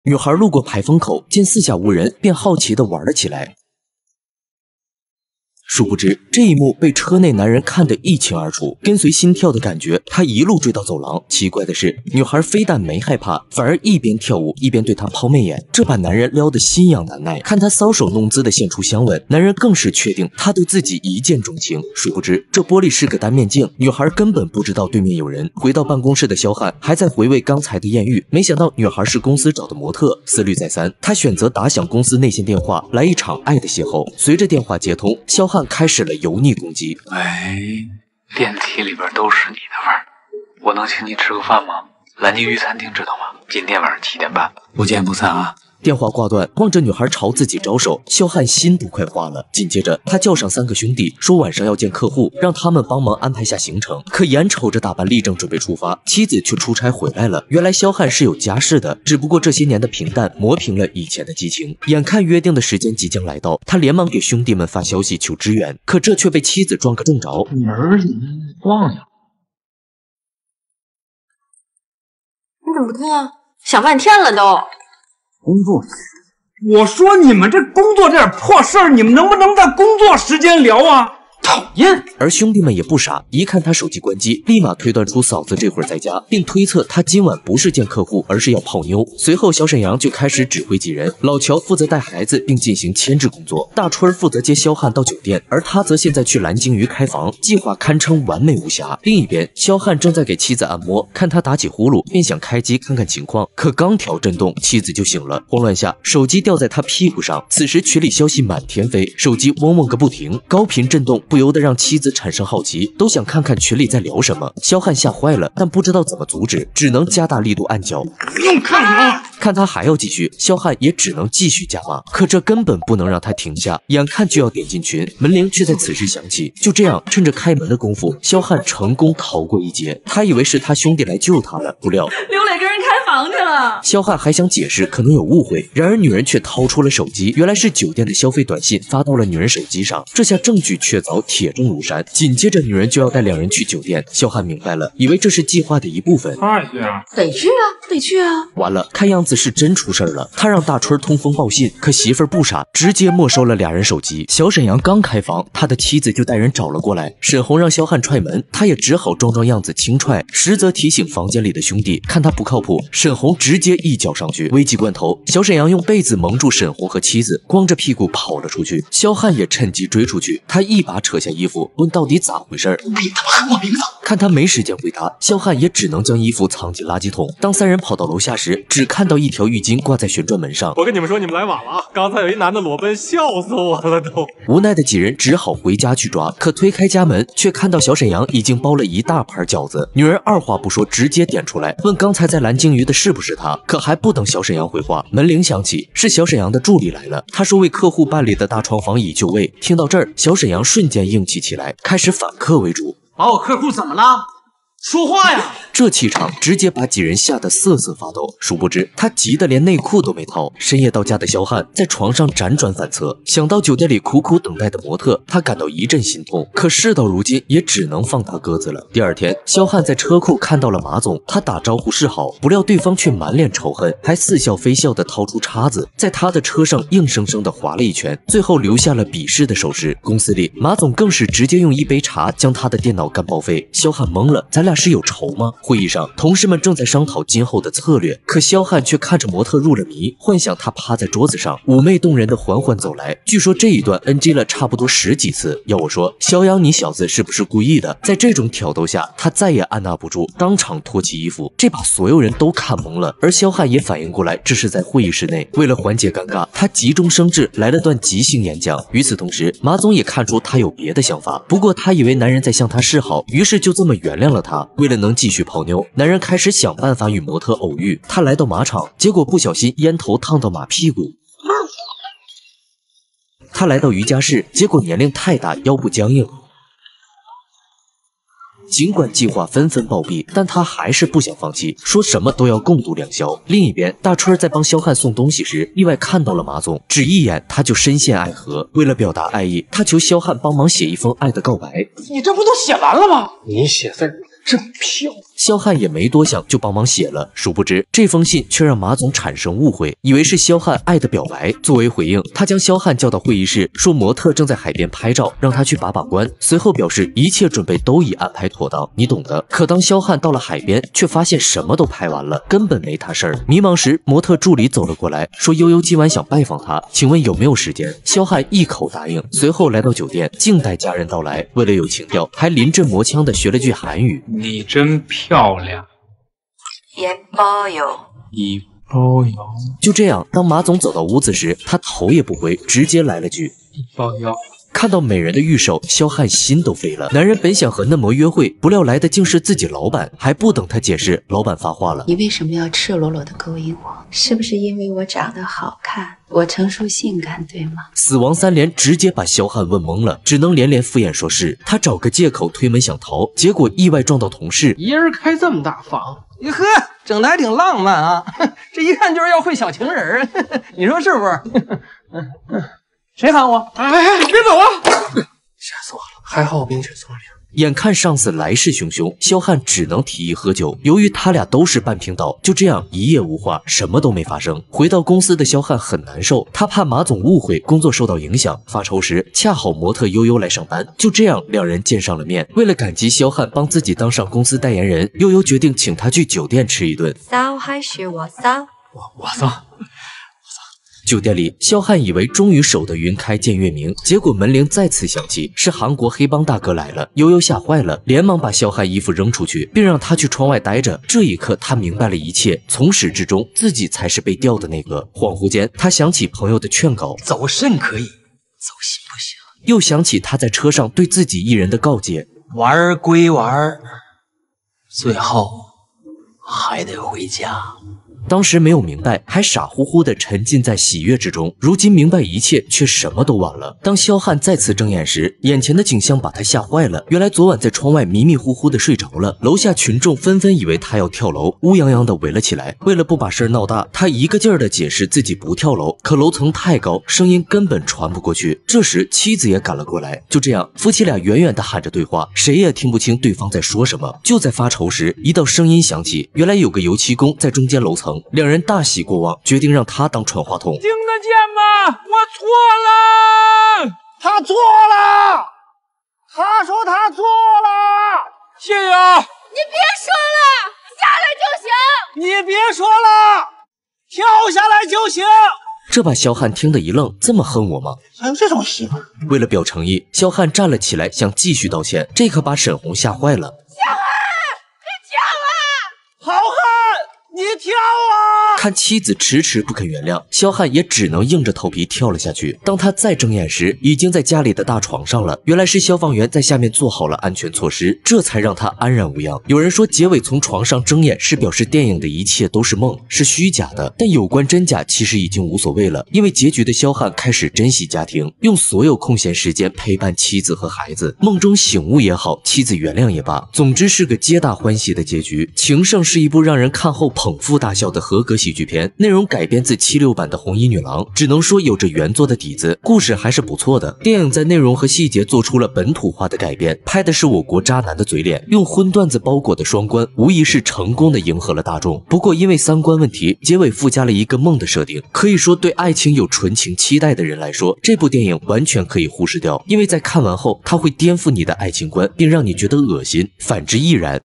女孩路过排风口，见四下无人，便好奇地玩了起来。殊不知，这一幕被车内男人看得一清二楚。跟随心跳的感觉，他一路追到走廊。奇怪的是，女孩非但没害怕，反而一边跳舞一边对他抛媚眼，这把男人撩得心痒难耐。看他搔首弄姿的献出香吻，男人更是确定他对自己一见钟情。殊不知，这玻璃是个单面镜，女孩根本不知道对面有人。回到办公室的肖汉还在回味刚才的艳遇，没想到女孩是公司找的模特。思虑再三，他选择打响公司内线电话，来一场爱的邂逅。随着电话接通，肖汉开始了油腻攻击。 喂，电梯里边都是你的味儿，我能请你吃个饭吗？蓝鲸鱼餐厅知道吗？今天晚上7点半，不见不散啊！ 电话挂断，望着女孩朝自己招手，肖汉心都快化了。紧接着，他叫上3个兄弟，说晚上要见客户，让他们帮忙安排下行程。可眼瞅着大班立正准备出发，妻子却出差回来了。原来肖汉是有家室的，只不过这些年的平淡磨平了以前的激情。眼看约定的时间即将来到，他连忙给兄弟们发消息求支援，可这却被妻子撞个正着。 门儿忘了， 你怎么不看啊？想半天了都。 工作，我说你们这工作这点破事儿，你们能不能在工作时间聊啊？讨厌！ 而兄弟们也不傻，一看他手机关机，立马推断出嫂子这会儿在家，并推测他今晚不是见客户，而是要泡妞。随后，小沈阳就开始指挥几人，老乔负责带孩子并进行牵制工作，大春负责接肖汉到酒店，而他则现在去蓝鲸鱼开房，计划堪称完美无瑕。另一边，肖汉正在给妻子按摩，看他打起呼噜，便想开机看看情况，可刚调震动，妻子就醒了，慌乱下手机掉在他屁股上。此时群里消息满天飞，手机嗡嗡个不停，高频震动不由得让妻子产生好奇，都想看看群里在聊什么。肖汉吓坏了，但不知道怎么阻止，只能加大力度按脚。 不用看了， 看他还要继续，肖汉也只能继续加码，可这根本不能让他停下。眼看就要点进群，门铃却在此时响起。就这样，趁着开门的功夫，肖汉成功逃过一劫。他以为是他兄弟来救他了，不料刘磊跟人开房去了。 肖汉还想解释，可能有误会，然而女人却掏出了手机，原来是酒店的消费短信发到了女人手机上。这下证据确凿，铁证如山。紧接着，女人就要带2人去酒店。肖汉明白了，以为这是计划的一部分。 快去啊！ 得去啊，得去啊！ 完了，看样子是真出事了。他让大春通风报信，可媳妇儿不傻，直接没收了2人手机。小沈阳刚开房，他的妻子就带人找了过来。沈红让肖汉踹门，他也只好装样子轻踹，实则提醒房间里的兄弟，看他不靠谱，沈红直接一脚上去。危急关头，小沈阳用被子蒙住沈红和妻子，光着屁股跑了出去。肖汉也趁机追出去，他一把扯下衣服，问到底咋回事？ 别他妈喊我名字！ 看他没时间回答，肖汉也只能将衣服藏进垃圾桶。当3人跑到楼下时，只看到一条浴巾挂在旋转门上。 我跟你们说，你们来晚了啊！刚才有一男的裸奔，笑死我了都。 无奈的几人只好回家去抓，可推开家门，却看到小沈阳已经包了一大盘饺子。女人二话不说，直接点出来，问刚才在蓝鲸鱼的是不是他。可还不等小沈阳回话，门铃响起，是小沈阳的助理来了。他说为客户办理的大床房已就位。听到这儿，小沈阳瞬间硬气起来，开始反客为主。 把我客户怎么了？说话呀！ 这气场直接把几人吓得瑟瑟发抖。殊不知他急得连内裤都没套。深夜到家的肖汉在床上辗转反侧，想到酒店里苦苦等待的模特，他感到一阵心痛。可事到如今，也只能放他鸽子了。第二天，肖汉在车库看到了马总，他打招呼示好，不料对方却满脸仇恨，还似笑非笑地掏出叉子，在他的车上硬生生地划了一拳，最后留下了鄙视的手势。公司里，马总更是直接用一杯茶将他的电脑干报废。肖汉懵了，咱俩是有仇吗？会议上，同事们正在商讨今后的策略，可肖汉却看着模特入了迷，幻想他趴在桌子上，妩媚动人的缓缓走来。据说这一段 NG 了差不多10几次。要我说，肖阳你小子是不是故意的？在这种挑逗下，他再也按捺不住，当场脱起衣服，这把所有人都看懵了。而肖汉也反应过来，这是在会议室内。为了缓解尴尬，他急中生智来了段即兴演讲。与此同时，马总也看出他有别的想法，不过他以为男人在向他示好，于是就这么原谅了他。为了能继续泡妞，男人开始想办法与模特偶遇。他来到马场，结果不小心烟头烫到马屁股。他来到瑜伽室，结果年龄太大，腰部僵硬。尽管计划纷纷暴毙，但他还是不想放弃，说什么都要共度良宵。另一边，大春在帮肖汉送东西时，意外看到了马总，只一眼他就深陷爱河。为了表达爱意，他求肖汉帮忙写一封爱的告白。 你这不都写完了吗？你写字真漂亮。 肖汉也没多想，就帮忙写了。殊不知，这封信却让马总产生误会，以为是肖汉爱的表白。作为回应，他将肖汉叫到会议室，说模特正在海边拍照，让他去把关。随后表示一切准备都已安排妥当，你懂的。可当肖汉到了海边，却发现什么都拍完了，根本没他事儿。迷茫时，模特助理走了过来，说悠悠今晚想拜访他，请问有没有时间？肖汉一口答应，随后来到酒店，静待家人到来。为了有情调，还临阵磨枪的学了句韩语： 你真漂亮。 盐包油， 一包油， 就这样，当马总走到屋子时，他头也不回，直接来了句一包油。 看到美人的玉手，肖汉心都飞了。男人本想和嫩模约会，不料来的竟是自己老板。还不等他解释，老板发话了： 你为什么要赤裸裸的勾引我？是不是因为我长得好看，我成熟性感，对吗？ 死亡三连直接把肖汉问懵了，只能连连敷衍说是。他找个借口推门想逃，结果意外撞到同事。 一人开这么大房，呵，整的还挺浪漫啊！这一看就是要会小情人儿，你说是不是？谁喊我？哎，别走啊！吓死我了！还好我冰雪聪明。 眼看上司来势汹汹，肖汉只能提议喝酒。由于他俩都是半瓶倒，就这样一夜无话，什么都没发生。回到公司的肖汉很难受，他怕马总误会，工作受到影响。发愁时，恰好模特悠悠来上班，就这样两人见上了面。为了感激肖汉帮自己当上公司代言人，悠悠决定请他去酒店吃一顿。 骚还是我骚？ 我骚。 酒店里，肖汉以为终于守得云开见月明，结果门铃再次响起，是韩国黑帮大哥来了。悠悠吓坏了，连忙把肖汉衣服扔出去，并让他去窗外待着。这一刻，他明白了一切，从始至终，自己才是被钓的那个。恍惚间，他想起朋友的劝告： 走肾可以，走心不行。 又想起他在车上对自己一人的告诫： 玩归玩，最后还得回家。 当时没有明白，还傻乎乎的沉浸在喜悦之中。如今明白一切，却什么都晚了。当肖汉再次睁眼时，眼前的景象把他吓坏了。原来昨晚在窗外迷迷糊糊的睡着了。楼下群众纷纷以为他要跳楼，乌泱泱的围了起来。为了不把事儿闹大，他一个劲儿的解释自己不跳楼，可楼层太高，声音根本传不过去。这时妻子也赶了过来。就这样，夫妻俩远远的喊着对话，谁也听不清对方在说什么。就在发愁时，一道声音响起，原来有个油漆工在中间楼层。两人大喜过望，决定让他当传话筒。 听得见吗？我错了， 他错了，他说他错了。 谢啊！ 你别说了，下来就行。 你别说了，跳下来就行。 这把肖汉听得一愣，这么恨我吗？ 还有这种媳妇？ 为了表诚意，肖汉站了起来，想继续道歉，这可把沈红吓坏了。 肖汉，你跳啊！ 好汉，你跳啊！ 看妻子迟迟不肯原谅，肖汉也只能硬着头皮跳了下去。当他再睁眼时，已经在家里的大床上了。原来是消防员在下面做好了安全措施，这才让他安然无恙。有人说结尾从床上睁眼是表示电影的一切都是梦，是虚假的。但有关真假其实已经无所谓了，因为结局的肖汉开始珍惜家庭，用所有空闲时间陪伴妻子和孩子。梦中醒悟也好，妻子原谅也罢，总之是个皆大欢喜的结局。情圣是一部让人看后捧腹大笑的合格喜剧片，内容改编自76版的红衣女郎，只能说有着原作的底子，故事还是不错的。电影在内容和细节做出了本土化的改编，拍的是我国渣男的嘴脸，用荤段子包裹的双关，无疑是成功的迎合了大众。不过因为三观问题，结尾附加了一个梦的设定，可以说对爱情有纯情期待的人来说，这部电影完全可以忽视掉，因为在看完后，它会颠覆你的爱情观，并让你觉得恶心。反之亦然。